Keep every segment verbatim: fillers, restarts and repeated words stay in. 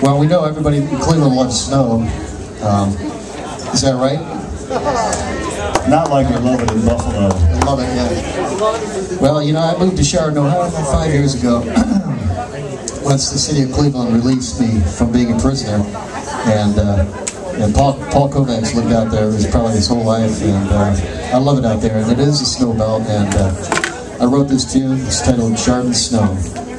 Well, we know everybody in Cleveland loves snow. Um, is that right? Not like we love it in Buffalo. I love it, yeah. Well, you know, I moved to Chardon, Ohio about five years ago. Once the city of Cleveland released me from being a prisoner, and uh, and Paul Paul Kovacs lived out there his, probably his whole life, and uh, I love it out there. And it is a snow belt, and uh, I wrote this tune. It's titled "Chardon Snow."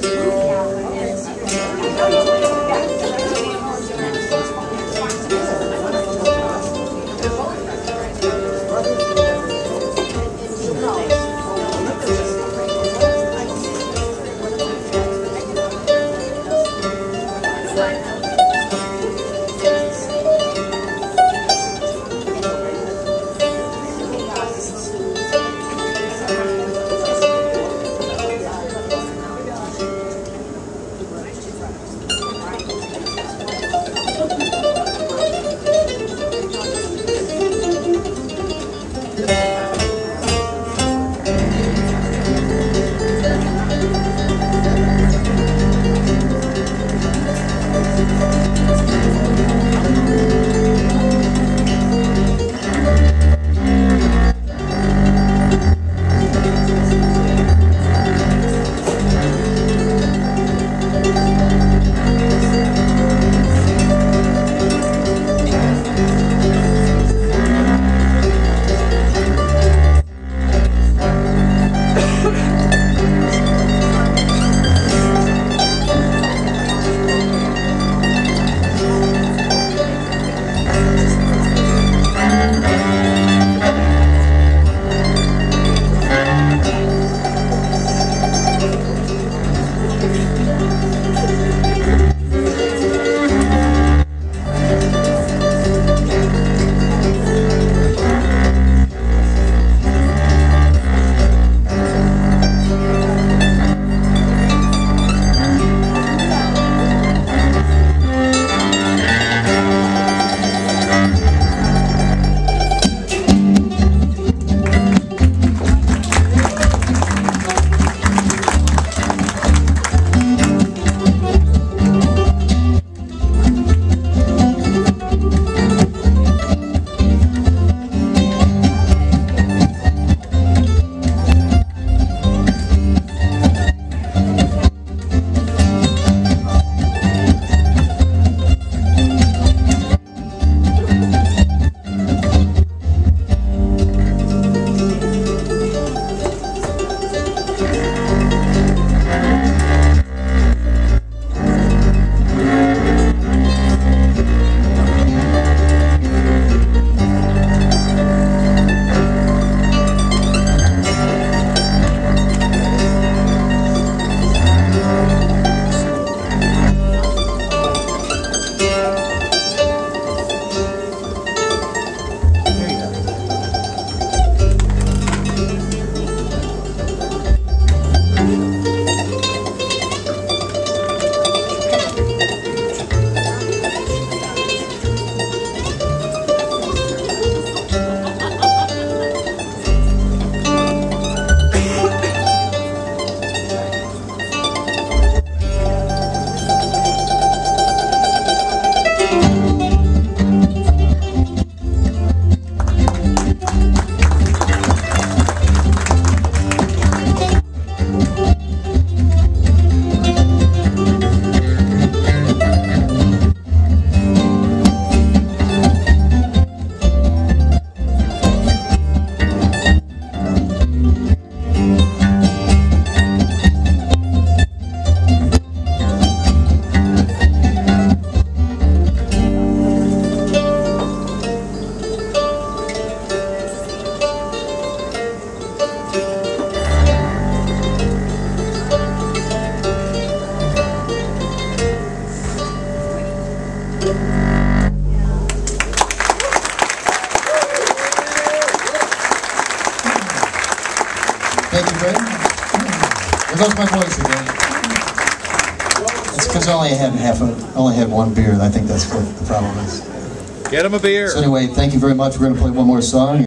Thank you, Fred. There goes my voice again. It's because I only had half a, only had one beer, and I think that's what the problem is. Get him a beer. So anyway, thank you very much. We're going to play one more song.